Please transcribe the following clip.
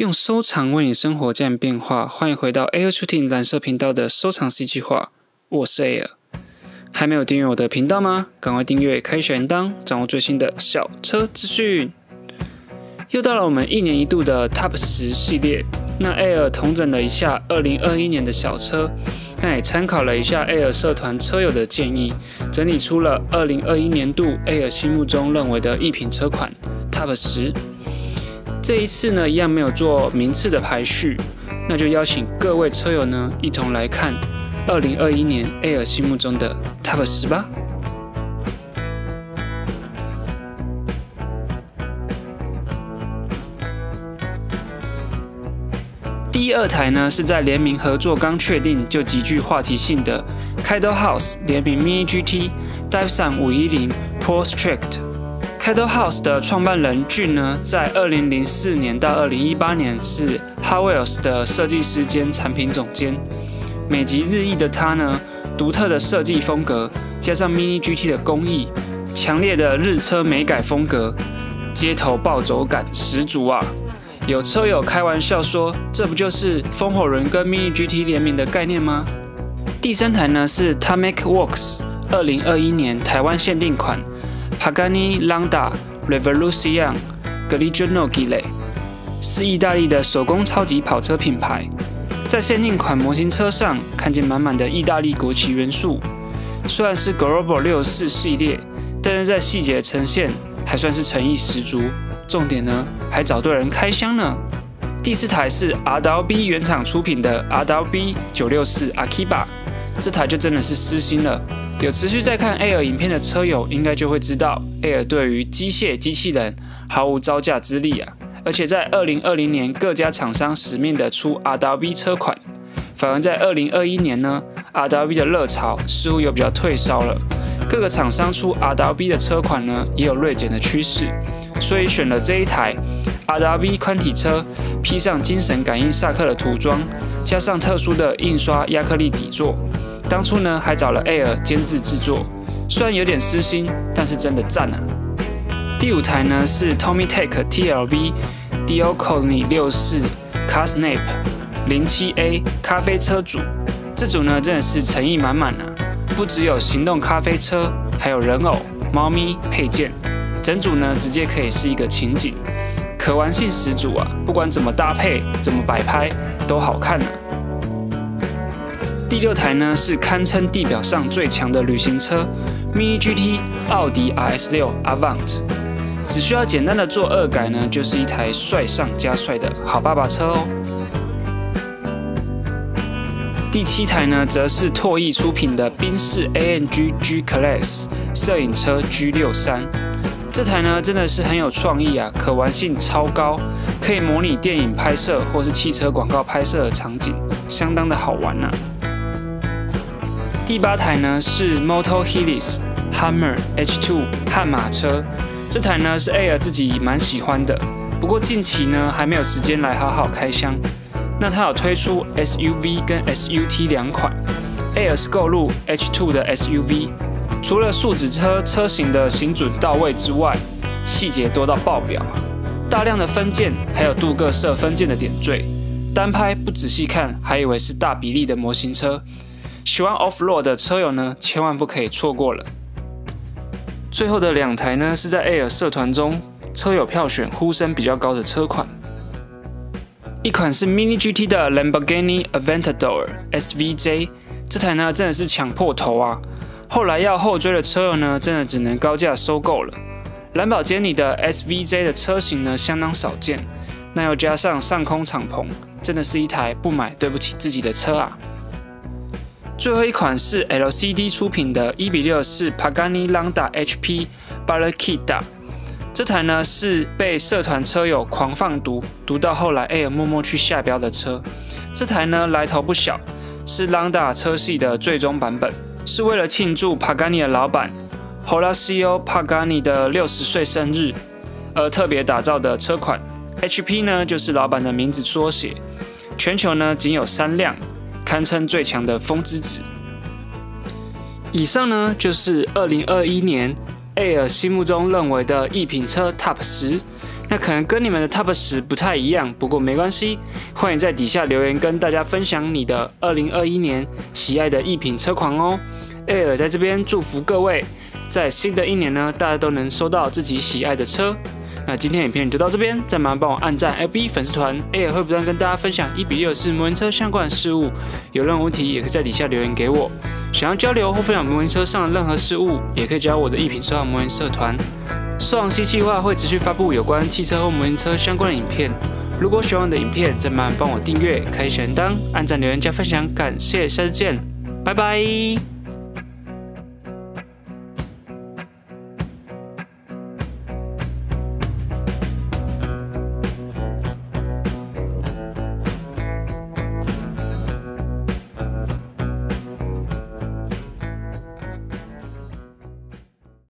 用收藏为你生活加点变化，欢迎回到 Air Shooting 蓝色频道的收藏 C 计划，我是 Air。还没有订阅我的频道吗？赶快订阅，开小铃铛，掌握最新的小车资讯。又到了我们1年1度的 Top 10系列，那 Air 统整了一下2021年的小车，那也参考了一下 Air 社团车友的建议，整理出了2021年度 Air 心目中认为的一品车款 Top 10。这一次呢，一样没有做名次的排序，那就邀请各位车友呢一同来看2021年 Air 心目中的 Top 10吧。第2台呢是在联名合作刚确定就极具话题性的 Kaido House 联名 Mini GT Divesun 510 Pro Strict。Kaido House 的创办人俊呢，在2004年到2018年是 Hot Wheels 的设计师兼产品总监。美籍日裔的他呢，独特的设计风格加上 Mini GT 的工艺，强烈的日车美改风格，街头暴走感十足啊！有车友开玩笑说，这不就是风火轮跟 Mini GT 联名的概念吗？第3台呢是 Tarmac Works 2021年台湾限定款。Pagani Landa Revolution Grigio Gile 是意大利的手工超级跑车品牌，在限定款模型车上看见满满的意大利国旗元素。虽然是 Global 64系列，但是在细节的呈现还算是诚意十足。重点呢，还找对人开箱呢。第4台是 RWB 原厂出品的 RWB 964 Akiba， 这台就真的是私心了。有持续在看 Air 影片的车友应该就会知道 ，Air 对于机械机器人毫无招架之力啊！而且在2020年各家厂商死命的出 RWB 车款，反而在2021年呢 ，RWB 的热潮似乎有比较退烧了。各个厂商出 RWB 的车款呢，也有锐减的趋势，所以选了这一台 RWB 宽体车，披上精神感应萨克的涂装，加上特殊的印刷亚克力底座。当初呢，还找了 Air 监制制作，虽然有点私心，但是真的赞啊！第5台呢是 Tomitec TLV Dioconi 64 Carsnape 07A 咖啡车组，这组呢真的是诚意满满啊！不只有行动咖啡车，还有人偶、猫咪配件，整组呢直接可以是一个情景，可玩性十足啊！不管怎么搭配、怎么摆拍，都好看啊！第6台呢是堪称地表上最强的旅行车 Mini GT 奥迪 RS6 Avant， 只需要简单的做2改呢，就是一台帅上加帅的好爸爸车哦。第7台呢则是拓意出品的宾士 AMG G Class 摄影车 G63， 这台呢真的是很有创意啊，可玩性超高，可以模拟电影拍摄或是汽车广告拍摄的场景，相当的好玩啊。第8台呢是 Moto Helix Hammer H2 悍马车，这台呢是 Air 自己蛮喜欢的，不过近期呢还没有时间来好好开箱。那它有推出 SUV 跟 SUT 2款 ，Air 是购入 H2 的 SUV， 除了素质车车型的精准到位之外，细节多到爆表，大量的分件，还有镀铬色分件的点缀，单拍不仔细看还以为是大比例的模型车。喜欢 Off-Road 的车友呢，千万不可以错过了。最后的2台呢，是在 Air 社团中车友票选呼声比较高的车款。一款是 Mini GT 的 Lamborghini Aventador SVJ， 这台呢真的是抢破头啊！后来要后追的车友呢，真的只能高价收购了。兰博基尼的 SVJ 的车型呢相当少见，那又加上上空敞篷，真的是一台不买对不起自己的车啊！最后一款是 LCD 出品的1:64 Pagani Landa HP Barracuda， 这台呢是被社团车友狂放读到后来 Air 默默去下标的车。这台呢来头不小，是 Landa 车系的最终版本，是为了庆祝 Pagani 的老板 Horacio Pagani 的60岁生日而特别打造的车款。HP 呢就是老板的名字缩写，全球呢仅有3辆。堪称最强的风之子。以上呢就是2021年 Air 心目中认为的一品车 Top 10。 那可能跟你们的 Top 10不太一样，不过没关系，欢迎在底下留言跟大家分享你的2021年喜爱的一品车款哦。Air 在这边祝福各位，在新的一年呢，大家都能收到自己喜爱的车。那今天影片就到这边，再麻烦帮我按赞 FB 粉丝团 ，Air 会不断跟大家分享1:64摩托车相关的事物，有任何问题也可以在底下留言给我。想要交流或分享摩托车上的任何事物，也可以加入我的一品收藏摩托社团。收藏系计划会持续发布有关汽车或摩托车相关的影片。如果喜欢我的影片，再麻烦帮我订阅、开小铃铛、按赞、留言加分享，感谢，下次见，拜拜。